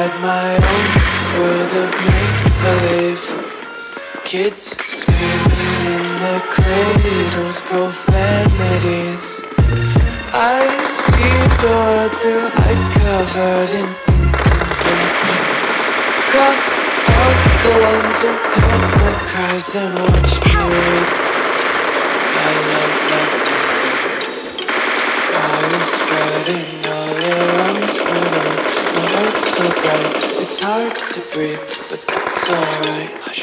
inside my own world of make-believe. Kids screaming in their cradles, profanities. I see the world through ice covered in ink and paper. Cross out the ones who heard my cries and watch me weep. I love fire spreading all around my room. My heart's so bright, it's hard to breathe, but that's alright. Hush.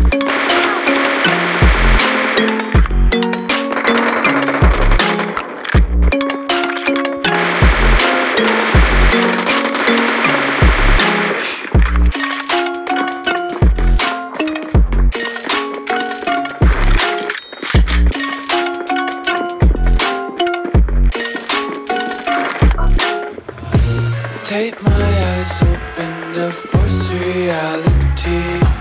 Take my eyes open to force reality.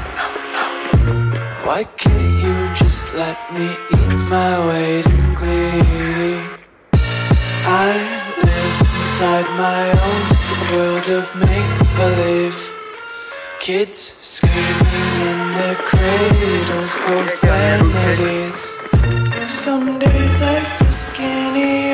Why can't you just let me eat my weight in glee? I live inside my own world of make-believe. Kids screaming in their cradles, profanities. Some days I feel skinny,